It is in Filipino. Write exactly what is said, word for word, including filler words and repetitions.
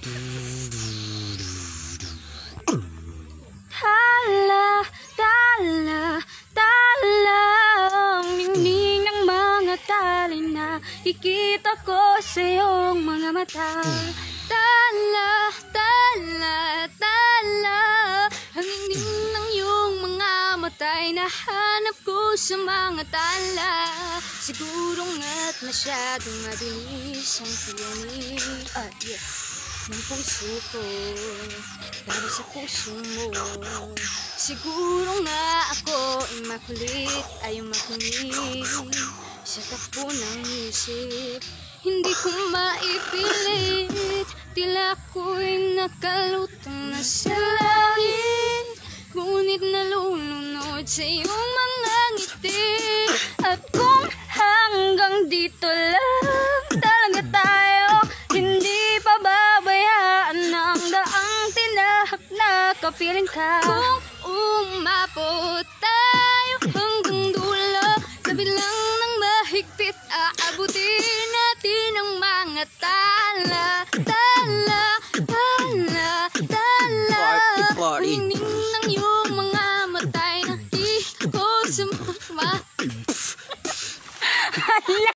Tala, tala, tala, ang ningning ng mga tali na ikita ko sa iyong mga mata. Tala, tala, tala, ang ningning ng iyong mga mata'y nahanap ko sa mga tala. Siguro nga't masyadong mabilis ang tiyanig ah, yeah, ng puso ko para sa puso mo. Siguro nga ako ay makulit, ay makinig sa takbo ng isip. Hindi ko maipilit, tila ko'y nakalutang na sa langit, ngunit nalulunod sa iyong mga ngiti. At kung hanggang dito lang talaga tayo, hindi pa babayaan ang daang tinahak na kapiling ka. Kung umabot tayo hanggang dulo, kabilang ng mahigpit, aabutin natin ang mga tala. Tala, tala, tala, ang ningning ng iyong mga mata'y nakikot sa mga Hala!